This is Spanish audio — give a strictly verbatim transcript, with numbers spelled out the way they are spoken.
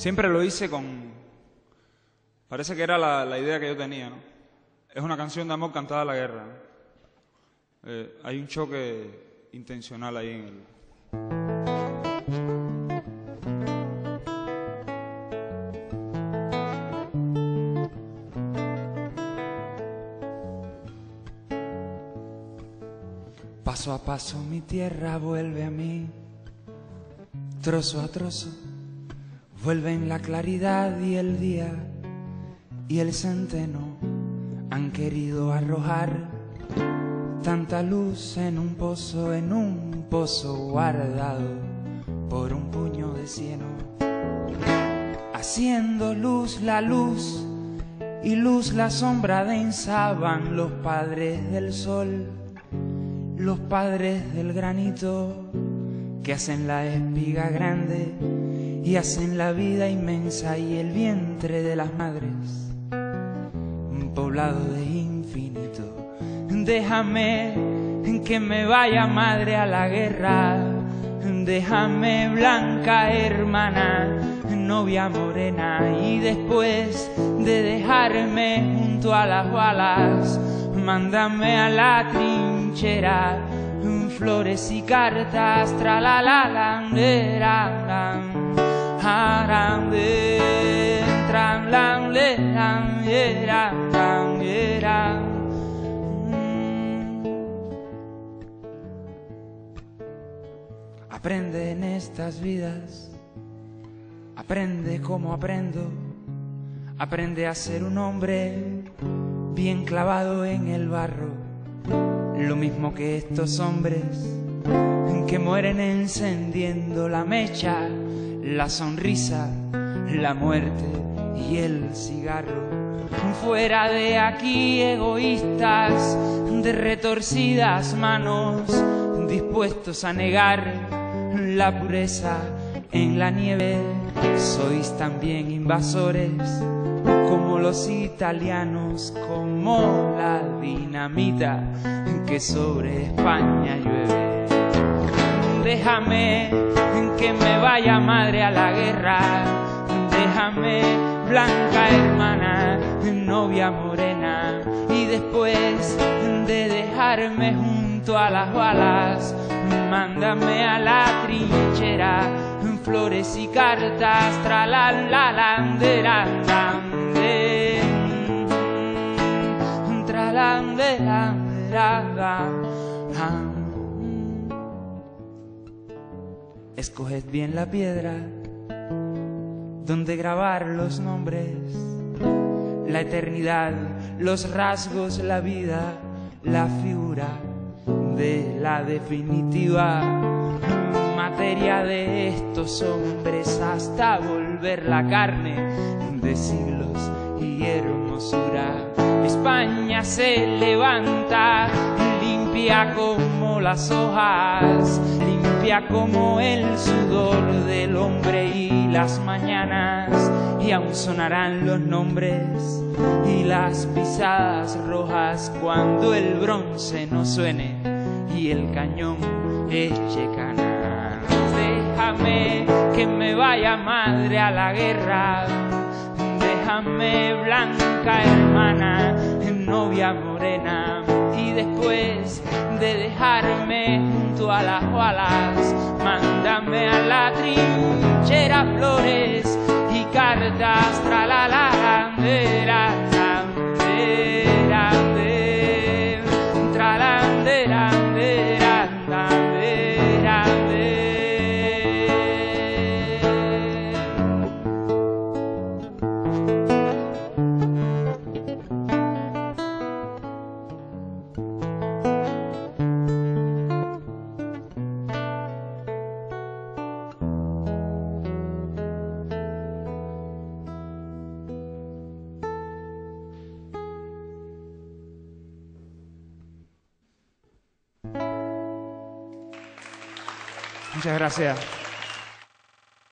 Siempre lo hice con... Parece que era la, la idea que yo tenía, ¿no? Es una canción de amor cantada a la guerra, ¿no? Eh, hay un choque intencional ahí en el... Paso a paso mi tierra vuelve a mí, trozo a trozo vuelven la claridad y el día y el centeno. Han querido arrojar tanta luz en un pozo, en un pozo guardado por un puño de cieno, haciendo luz la luz y luz la sombra densaban los padres del sol, los padres del granito, que hacen la espiga grande y hacen la vida inmensa y el vientre de las madres, un poblado de infinito. Déjame que me vaya, madre, a la guerra, déjame, blanca hermana, novia morena, y después de dejarme junto a las balas, mándame a la trinchera, flores y cartas, tra la la la la tra la la. Aprende en estas vidas, aprende como aprendo, aprende a ser un hombre bien clavado en el barro, lo mismo que estos hombres que mueren encendiendo la mecha, la sonrisa, la muerte y el cigarro. Fuera de aquí, egoístas de retorcidas manos, dispuestos a negar la pureza en la nieve. Sois también invasores como los italianos, como la dinamita que sobre España llueve. Déjame que me vaya, madre, a la guerra, déjame, blanca hermana, novia morena, y después de dejarme junto a las balas, mándame a la trinchera, flores y cartas, tra la la la de la tra la de la. Escoged bien la piedra donde grabar los nombres, la eternidad, los rasgos, la vida, la figura de la definitiva materia de estos hombres, hasta volver la carne de siglos y hermosura. España se levanta limpia como las hojas, limpia como el sudor del hombre y las mañanas, y aún sonarán los nombres y las pisadas rojas cuando el bronce no suene y el cañón eche canas. Déjame que me vaya, madre, a la guerra, déjame, blanca hermana, novia morena, y después de dejarme junto a las balas, mándame a la trinchera, flores y cartas, tra la la de la de la de tra la de la de la de la de. Muchas gracias.